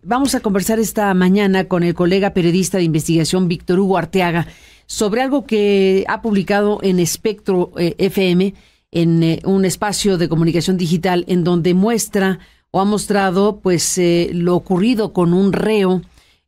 vamos a conversar esta mañana con el colega periodista de investigación Víctor Hugo Arteaga sobre algo que ha publicado en Espectro FM, en un espacio de comunicación digital, en donde muestra o ha mostrado pues lo ocurrido con un reo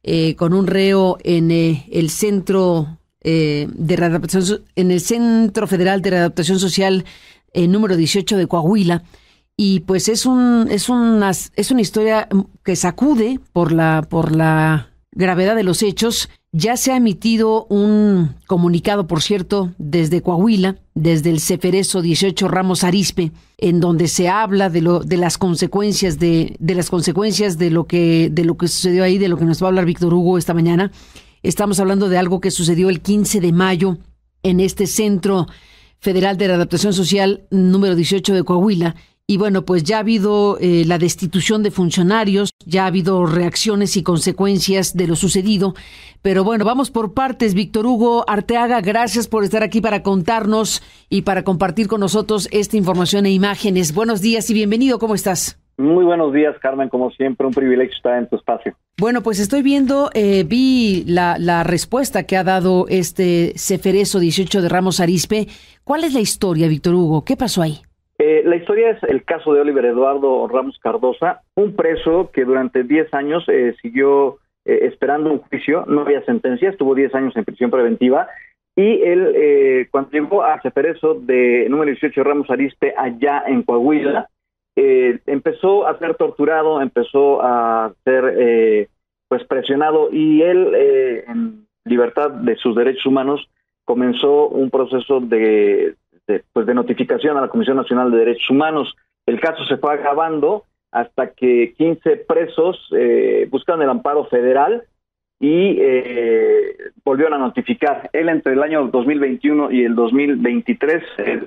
en el centro de readaptación, en el Centro Federal de Readaptación Social número 18 de Coahuila. Y pues es una historia que sacude por la gravedad de los hechos. Ya se ha emitido un comunicado, por cierto, desde Coahuila, desde el Ceferezo 18 Ramos Arizpe, en donde se habla de las consecuencias de lo que sucedió ahí, de lo que nos va a hablar Víctor Hugo esta mañana. Estamos hablando de algo que sucedió el 15 de mayo en este Centro Federal de Readaptación Social número 18 de Coahuila. Y bueno, pues ya ha habido la destitución de funcionarios, ya ha habido reacciones y consecuencias de lo sucedido. Pero bueno, vamos por partes. Víctor Hugo Arteaga, gracias por estar aquí para contarnos y para compartir con nosotros esta información e imágenes. Buenos días y bienvenido, ¿cómo estás? Muy buenos días, Carmen, como siempre, un privilegio estar en tu espacio. Bueno, pues estoy viendo, vi la respuesta que ha dado este Ceferezo 18 de Ramos Arizpe. ¿Cuál es la historia, Víctor Hugo? ¿Qué pasó ahí? La historia es el caso de Oliver Eduardo Ramos Cardosa, un preso que durante 10 años siguió esperando un juicio, no había sentencia, estuvo 10 años en prisión preventiva, y él, cuando llegó a Ceferezo de número 18 Ramos Arizpe, allá en Coahuila, empezó a ser torturado, empezó a ser pues presionado, y él, en libertad de sus derechos humanos, comenzó un proceso de notificación a la Comisión Nacional de Derechos Humanos. El caso se fue agravando hasta que 15 presos buscaron el amparo federal y volvieron a notificar. Él, entre el año 2021 y el 2023,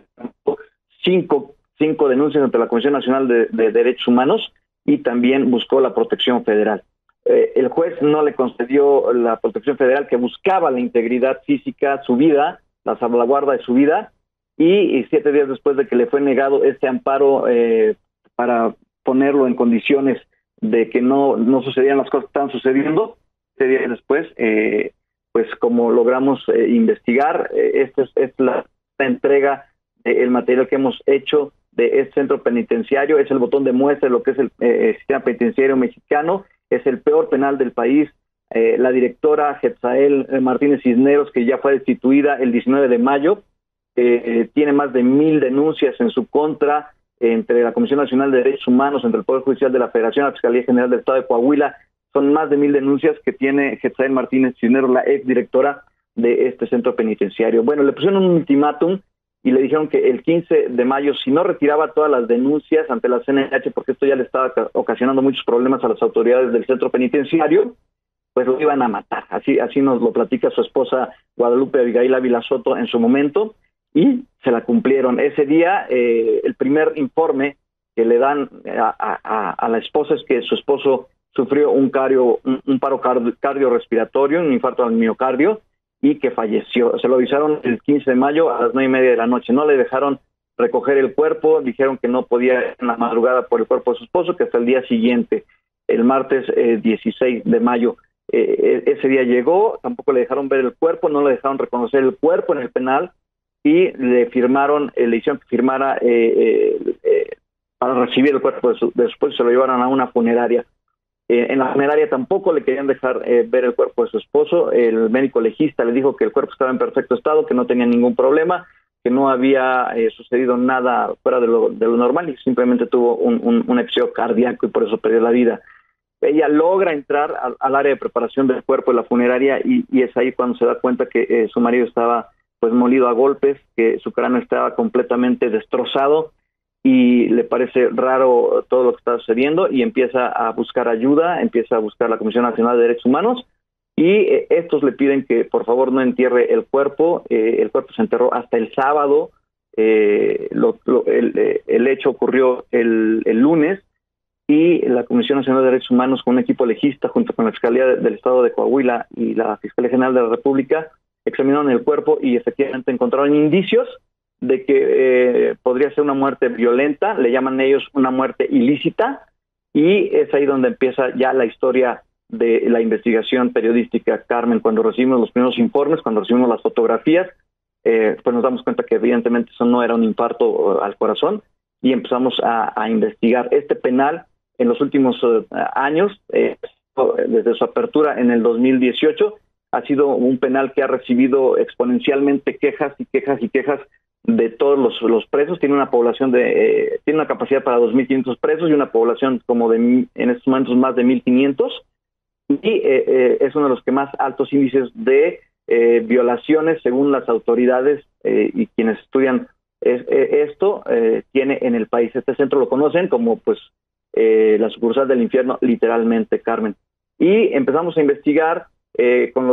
cinco denuncias ante la Comisión Nacional de Derechos Humanos, y también buscó la protección federal. El juez no le concedió la protección federal, que buscaba la integridad física, su vida, la salvaguarda de su vida, y 7 días después de que le fue negado este amparo para ponerlo en condiciones de que no sucedían las cosas que están sucediendo, 7 días después, pues como logramos investigar, esta es la entrega del material que hemos hecho de este centro penitenciario. Es el botón de muestra de lo que es el sistema penitenciario mexicano. Es el peor penal del país. La directora Jetzael Martínez Cisneros, que ya fue destituida el 19 de mayo, tiene más de 1,000 denuncias en su contra, entre la Comisión Nacional de Derechos Humanos, entre el Poder Judicial de la Federación, la Fiscalía General del Estado de Coahuila. Son más de 1,000 denuncias que tiene Jetzael Martínez Cisneros, la exdirectora de este centro penitenciario. Bueno, le pusieron un ultimátum y le dijeron que el 15 de mayo, si no retiraba todas las denuncias ante la CNH, porque esto ya le estaba ocasionando muchos problemas a las autoridades del centro penitenciario, pues lo iban a matar. Así nos lo platica su esposa Guadalupe Abigail Ávila Soto en su momento, y se la cumplieron. Ese día, el primer informe que le dan a la esposa es que su esposo sufrió un paro cardiorrespiratorio, un infarto al miocardio, y que falleció. Se lo avisaron el 15 de mayo a las 9:30 de la noche. No le dejaron recoger el cuerpo, dijeron que no podía en la madrugada por el cuerpo de su esposo, que hasta el día siguiente, el martes 16 de mayo. Ese día llegó, tampoco le dejaron ver el cuerpo, no le dejaron reconocer el cuerpo en el penal, y le hicieron que firmara para recibir el cuerpo de su esposo. Se lo llevaron a una funeraria. En la funeraria tampoco le querían dejar ver el cuerpo de su esposo. El médico legista le dijo que el cuerpo estaba en perfecto estado, que no tenía ningún problema, que no había sucedido nada fuera de lo normal, y simplemente tuvo un episodio cardíaco y por eso perdió la vida. Ella logra entrar al área de preparación del cuerpo de la funeraria, y es ahí cuando se da cuenta que su marido estaba pues molido a golpes, que su cráneo estaba completamente destrozado, y le parece raro todo lo que está sucediendo, y empieza a buscar ayuda, empieza a buscar la Comisión Nacional de Derechos Humanos, y estos le piden que por favor no entierre el cuerpo. El cuerpo se enterró hasta el sábado. El hecho ocurrió el lunes, y la Comisión Nacional de Derechos Humanos, con un equipo legista junto con la Fiscalía del Estado de Coahuila y la Fiscalía General de la República, examinaron el cuerpo y efectivamente encontraron indicios de que podría ser una muerte violenta. Le llaman ellos una muerte ilícita, y es ahí donde empieza ya la historia de la investigación periodística, Carmen. Cuando recibimos los primeros informes, cuando recibimos las fotografías, pues nos damos cuenta que evidentemente eso no era un infarto al corazón, y empezamos a investigar. Este penal en los últimos años, desde su apertura en el 2018, ha sido un penal que ha recibido exponencialmente quejas y quejas y quejas de todos los presos. Tiene una población tiene una capacidad para 2.500 presos y una población como en estos momentos más de 1.500, y es uno de los que más altos índices de violaciones según las autoridades y quienes estudian esto tiene en el país. Este centro lo conocen como pues la sucursal del infierno, literalmente, Carmen. Y empezamos a investigar con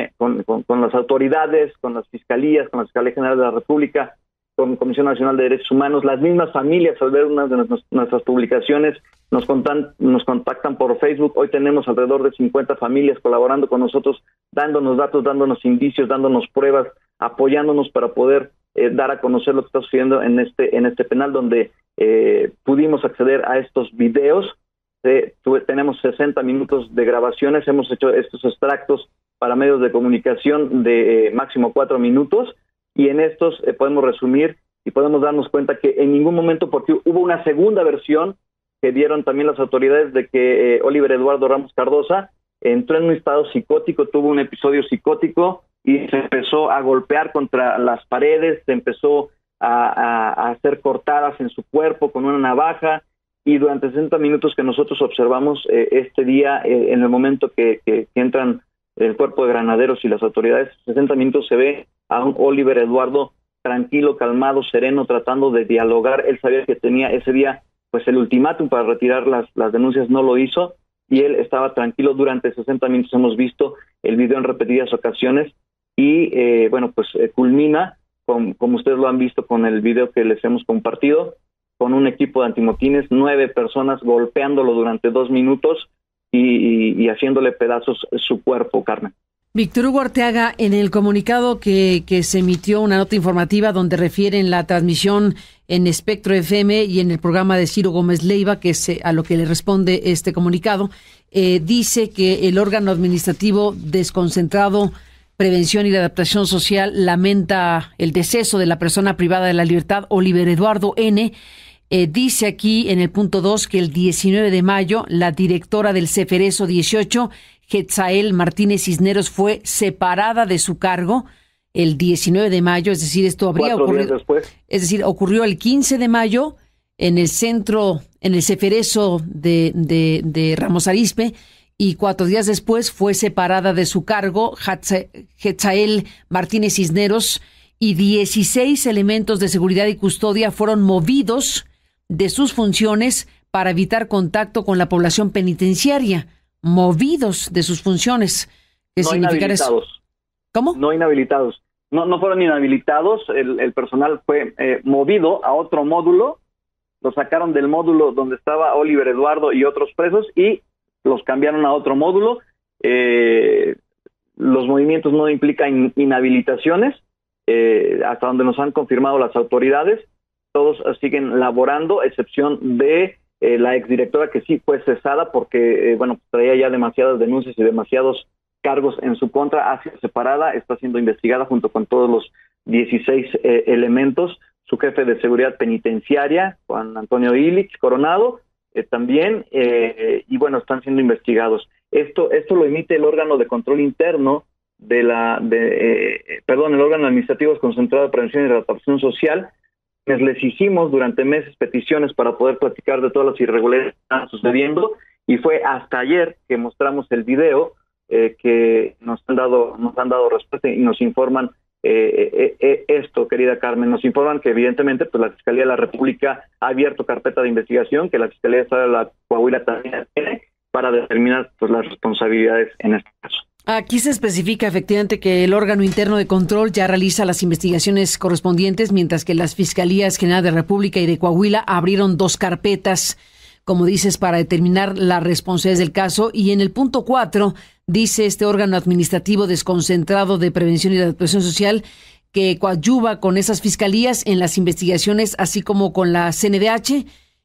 las autoridades, con las fiscalías, con la Fiscalía General de la República, con Comisión Nacional de Derechos Humanos. Las mismas familias, al ver una de nuestras publicaciones, nos contactan por Facebook. Hoy tenemos alrededor de 50 familias colaborando con nosotros, dándonos datos, dándonos indicios, dándonos pruebas, apoyándonos para poder dar a conocer lo que está sucediendo en este penal, donde pudimos acceder a estos videos. Tenemos 60 minutos de grabaciones, hemos hecho estos extractos para medios de comunicación de máximo 4 minutos, y en estos podemos resumir y podemos darnos cuenta que en ningún momento, porque hubo una segunda versión que dieron también las autoridades de que Oliver Eduardo Ramos Cardosa entró en un estado psicótico, tuvo un episodio psicótico y se empezó a golpear contra las paredes, se empezó a hacer cortadas en su cuerpo con una navaja, y durante 60 minutos que nosotros observamos este día, en el momento que entran el cuerpo de granaderos y las autoridades, 60 minutos se ve a un Oliver Eduardo tranquilo, calmado, sereno, tratando de dialogar. Él sabía que tenía ese día pues el ultimátum para retirar las denuncias, no lo hizo, y él estaba tranquilo durante 60 minutos. Hemos visto el video en repetidas ocasiones, y culmina, como ustedes lo han visto con el video que les hemos compartido, con un equipo de antimotines, 9 personas golpeándolo durante 2 minutos y haciéndole pedazos su cuerpo, Carmen. Víctor Hugo Arteaga, en el comunicado que se emitió, una nota informativa donde refieren la transmisión en Espectro FM y en el programa de Ciro Gómez Leiva, que es a lo que le responde este comunicado, dice que el órgano administrativo desconcentrado Prevención y Adaptación Social lamenta el deceso de la persona privada de la libertad, Oliver Eduardo N. Dice aquí en el punto 2 que el 19 de mayo la directora del Ceferezo 18, Getzael Martínez Cisneros, fue separada de su cargo el 19 de mayo, es decir, esto habría ocurrido después. Es decir, ocurrió el 15 de mayo en el centro, en el Ceferezo de Ramos Arizpe, y 4 días después fue separada de su cargo Getzael Martínez Cisneros, y 16 elementos de seguridad y custodia fueron movidos de sus funciones para evitar contacto con la población penitenciaria. Movidos de sus funciones. ¿Qué significa eso? ¿Cómo? No inhabilitados. No fueron inhabilitados. El personal fue movido a otro módulo. Lo sacaron del módulo donde estaba Oliver Eduardo y otros presos y los cambiaron a otro módulo. Los movimientos no implican inhabilitaciones. Hasta donde nos han confirmado las autoridades, todos siguen laborando, excepción de la exdirectora, que sí fue cesada porque traía ya demasiadas denuncias y demasiados cargos en su contra. Ha sido separada, está siendo investigada junto con todos los 16 elementos. Su jefe de seguridad penitenciaria, Juan Antonio Illich Coronado, también, están siendo investigados. Esto lo emite el órgano de control interno el órgano administrativo desconcentrado de prevención y adaptación social. Les hicimos durante meses peticiones para poder platicar de todas las irregularidades que están sucediendo, y fue hasta ayer que mostramos el video que nos han dado respuesta y nos informan esto, querida Carmen. Nos informan que evidentemente pues la Fiscalía de la República ha abierto carpeta de investigación, que la Fiscalía de Estado de la Coahuila también tiene, para determinar pues las responsabilidades en este caso. Aquí se especifica efectivamente que el órgano interno de control ya realiza las investigaciones correspondientes, mientras que las Fiscalías General de República y de Coahuila abrieron 2 carpetas, como dices, para determinar las responsabilidades del caso. Y en el punto 4 dice este órgano administrativo desconcentrado de prevención y adaptación social que coadyuva con esas fiscalías en las investigaciones, así como con la CNDH,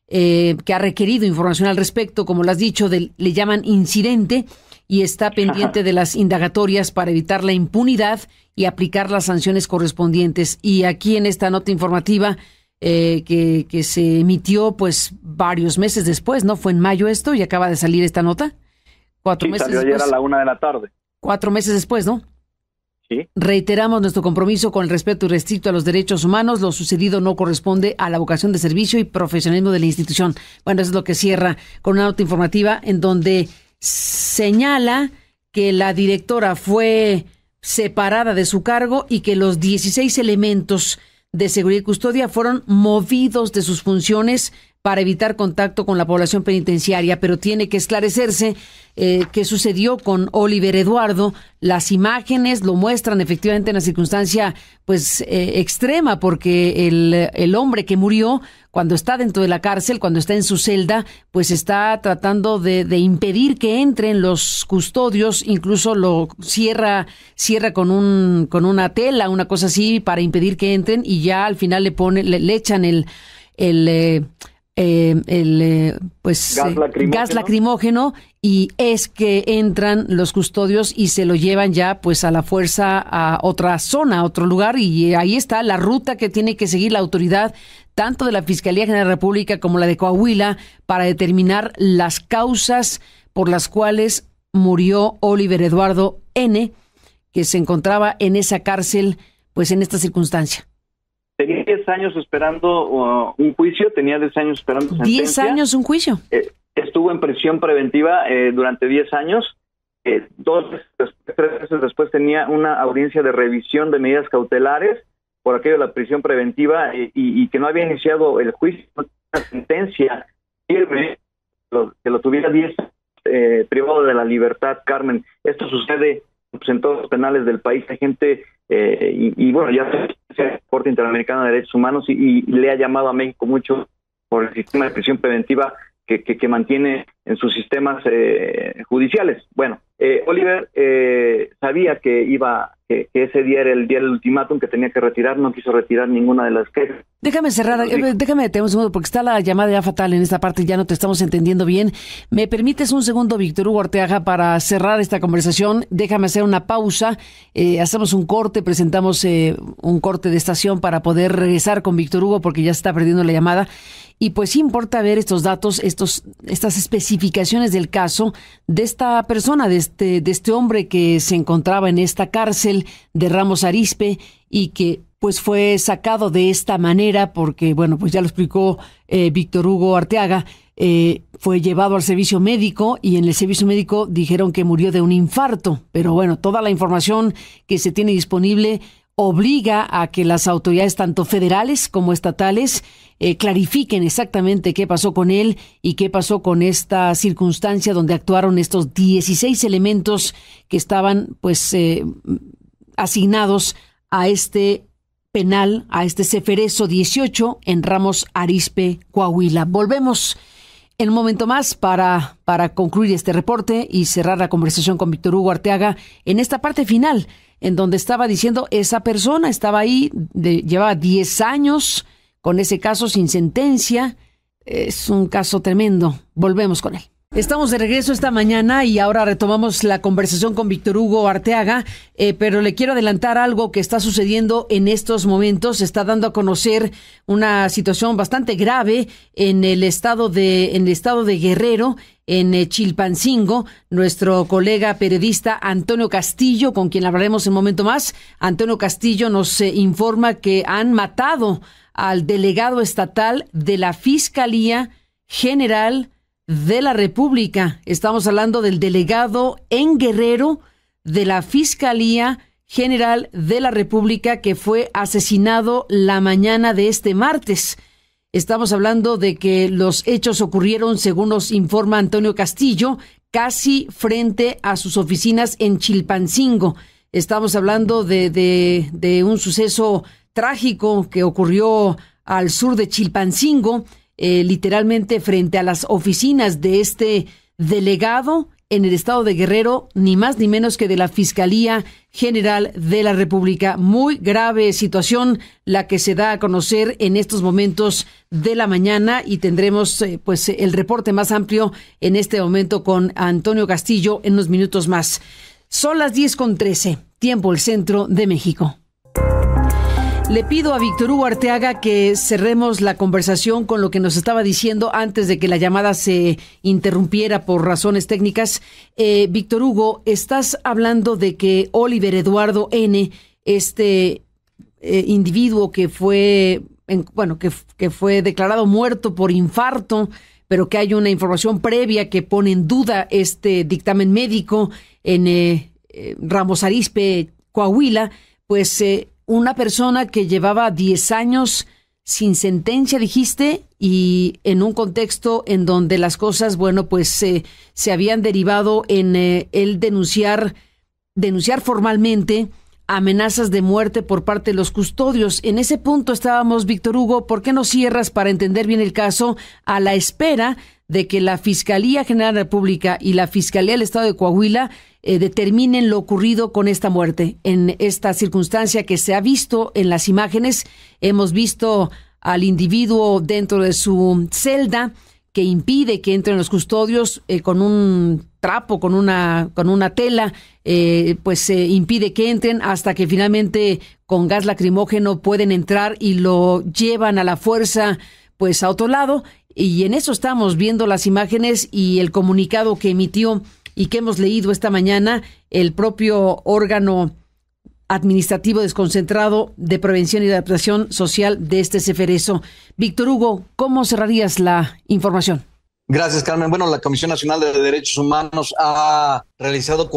que ha requerido información al respecto, como lo has dicho, le llaman incidente, y está pendiente de las indagatorias para evitar la impunidad y aplicar las sanciones correspondientes. Y aquí en esta nota informativa que se emitió pues varios meses después, ¿no? Fue en mayo esto y acaba de salir esta nota. 4 meses salió después. Ayer a la 1 de la tarde. 4 meses después, ¿no? Sí. Reiteramos nuestro compromiso con el respeto irrestricto a los derechos humanos. Lo sucedido no corresponde a la vocación de servicio y profesionalismo de la institución. Bueno, eso es lo que cierra con una nota informativa en donde señala que la directora fue separada de su cargo y que los 16 elementos de seguridad y custodia fueron movidos de sus funciones para evitar contacto con la población penitenciaria, pero tiene que esclarecerse qué sucedió con Oliver Eduardo. Las imágenes lo muestran efectivamente en una circunstancia pues extrema, porque el hombre que murió cuando está dentro de la cárcel, cuando está en su celda, pues está tratando de impedir que entren los custodios, incluso lo cierra con una tela, una cosa así, para impedir que entren, y ya al final le echan gas lacrimógeno, y es que entran los custodios y se lo llevan ya pues a la fuerza a otra zona, a otro lugar, y ahí está la ruta que tiene que seguir la autoridad, tanto de la Fiscalía General de la República como la de Coahuila, para determinar las causas por las cuales murió Oliver Eduardo N., que se encontraba en esa cárcel pues en esta circunstancia. Tenía 10 años esperando un juicio, tenía 10 años esperando sentencia. 10 años un juicio. Estuvo en prisión preventiva durante 10 años. 3 meses después tenía una audiencia de revisión de medidas cautelares por aquello de la prisión preventiva y que no había iniciado el juicio, una sentencia firme, que lo tuviera 10 privado de la libertad, Carmen. Esto sucede pues, en todos los penales del país. Hay gente, y bueno, ya la Corte Interamericana de Derechos Humanos y le ha llamado a México mucho por el sistema de prisión preventiva que mantiene en sus sistemas judiciales. Bueno, Oliver sabía que ese día era el día del ultimátum, que tenía que retirar, no quiso retirar ninguna de las quejas. Déjame detener un segundo, porque está la llamada ya fatal en esta parte, ya no te estamos entendiendo bien. ¿Me permites un segundo, Víctor Hugo Arteaga, para cerrar esta conversación? Déjame hacer una pausa, hacemos un corte, presentamos un corte de estación para poder regresar con Víctor Hugo, porque ya se está perdiendo la llamada. Y pues sí importa ver estos datos, estas especificaciones del caso de esta persona, de este hombre que se encontraba en esta cárcel de Ramos Arizpe y que pues fue sacado de esta manera porque, bueno, pues ya lo explicó Víctor Hugo Arteaga, fue llevado al servicio médico y en el servicio médico dijeron que murió de un infarto. Pero bueno, toda la información que se tiene disponible obliga a que las autoridades, tanto federales como estatales, clarifiquen exactamente qué pasó con él y qué pasó con esta circunstancia donde actuaron estos 16 elementos que estaban pues asignados a este penal, a este Ceferezo 18 en Ramos Arizpe, Coahuila. Volvemos en un momento más para concluir este reporte y cerrar la conversación con Víctor Hugo Arteaga en esta parte final, en donde estaba diciendo esa persona estaba ahí, llevaba 10 años con ese caso sin sentencia. Es un caso tremendo. Volvemos con él. Estamos de regreso esta mañana y ahora retomamos la conversación con Víctor Hugo Arteaga, pero le quiero adelantar algo que está sucediendo en estos momentos. Se está dando a conocer una situación bastante grave en el estado de Guerrero, en Chilpancingo. Nuestro colega periodista Antonio Castillo, con quien hablaremos en un momento más, Antonio Castillo nos informa que han matado al delegado estatal de la Fiscalía General de la República. Estamos hablando del delegado en Guerrero de la Fiscalía General de la República, que fue asesinado la mañana de este martes. Estamos hablando de que los hechos ocurrieron, según nos informa Antonio Castillo, casi frente a sus oficinas en Chilpancingo. Estamos hablando de un suceso trágico que ocurrió al sur de Chilpancingo, literalmente frente a las oficinas de este delegado en el estado de Guerrero, ni más ni menos que de la Fiscalía General de la República. Muy grave situación la que se da a conocer en estos momentos de la mañana, y tendremos pues el reporte más amplio en este momento con Antonio Castillo en unos minutos más. Son las 10:13, tiempo el centro de México. Le pido a Víctor Hugo Arteaga que cerremos la conversación con lo que nos estaba diciendo antes de que la llamada se interrumpiera por razones técnicas. Víctor Hugo, estás hablando de que Oliver Eduardo N., este individuo que fue, que fue declarado muerto por infarto, pero que hay una información previa que pone en duda este dictamen médico en Ramos Arizpe, Coahuila, pues una persona que llevaba 10 años sin sentencia, dijiste, y en un contexto en donde las cosas, se habían derivado en el denunciar formalmente amenazas de muerte por parte de los custodios. En ese punto estábamos, Víctor Hugo. ¿Por qué no cierras para entender bien el caso, a la espera de que la Fiscalía General de la República y la Fiscalía del Estado de Coahuila determinen lo ocurrido con esta muerte? En esta circunstancia que se ha visto en las imágenes, hemos visto al individuo dentro de su celda que impide que entren los custodios con un trapo, con una tela, impide que entren, hasta que finalmente con gas lacrimógeno pueden entrar y lo llevan a la fuerza pues a otro lado. Y en eso estamos viendo las imágenes y el comunicado que emitió y que hemos leído esta mañana el propio órgano administrativo desconcentrado de prevención y adaptación social de este Ceferezo. Víctor Hugo, ¿cómo cerrarías la información? Gracias, Carmen. Bueno, la Comisión Nacional de Derechos Humanos ha realizado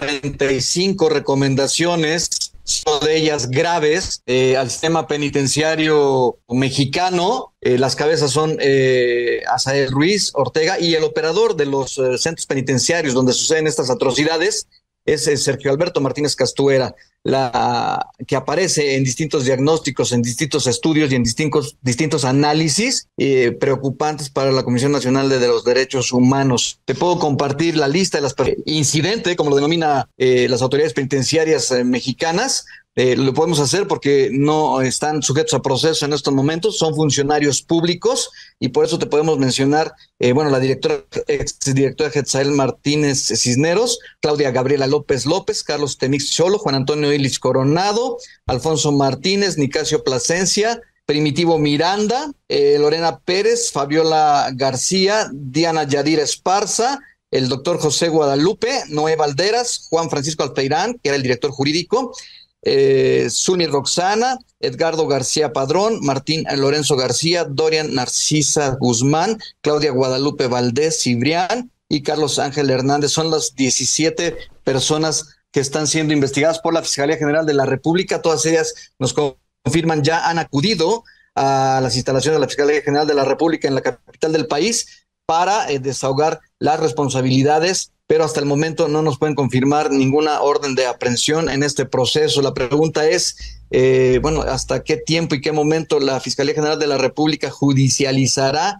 45 recomendaciones, de ellas graves, al sistema penitenciario mexicano. Las cabezas son Asael Ruiz Ortega, y el operador de los centros penitenciarios donde suceden estas atrocidades es Sergio Alberto Martínez Castuera, que aparece en distintos diagnósticos, en distintos estudios y en distintos análisis preocupantes para la Comisión Nacional de los Derechos Humanos. Te puedo compartir la lista de las incidentes, como lo denomina las autoridades penitenciarias mexicanas. Lo podemos hacer porque no están sujetos a proceso en estos momentos, son funcionarios públicos, y por eso te podemos mencionar, la exdirectora Hetzael Martínez Cisneros, Claudia Gabriela López López, Carlos Temix Cholo, Juan Antonio Ilich Coronado, Alfonso Martínez, Nicasio Plasencia, Primitivo Miranda, Lorena Pérez, Fabiola García, Diana Yadira Esparza, el doctor José Guadalupe, Noé Valderas, Juan Francisco Alpeirán, que era el director jurídico, Zulmi Roxana, Edgardo García Padrón, Martín Lorenzo García, Dorian Narcisa Guzmán, Claudia Guadalupe Valdés Cibrián y Carlos Ángel Hernández. Son las 17 personas que están siendo investigadas por la Fiscalía General de la República. Todas ellas, nos confirman, ya han acudido a las instalaciones de la Fiscalía General de la República en la capital del país para desahogar las responsabilidades, pero hasta el momento no nos pueden confirmar ninguna orden de aprehensión en este proceso. La pregunta es, ¿hasta qué tiempo y qué momento la Fiscalía General de la República judicializará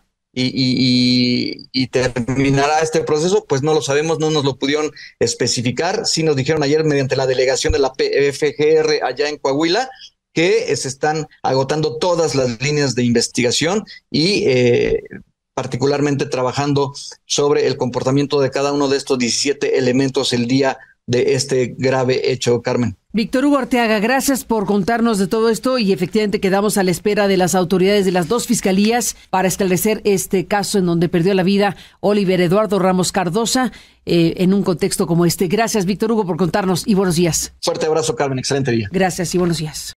y terminará este proceso? Pues no lo sabemos, no nos lo pudieron especificar. Sí nos dijeron ayer mediante la delegación de la PFGR allá en Coahuila que se están agotando todas las líneas de investigación y particularmente trabajando sobre el comportamiento de cada uno de estos 17 elementos el día de este grave hecho, Carmen. Víctor Hugo Arteaga, gracias por contarnos de todo esto, y efectivamente quedamos a la espera de las autoridades de las dos fiscalías para esclarecer este caso en donde perdió la vida Oliver Eduardo Ramos Cardosa en un contexto como este. Gracias, Víctor Hugo, por contarnos, y buenos días. Fuerte abrazo, Carmen. Excelente día. Gracias y buenos días.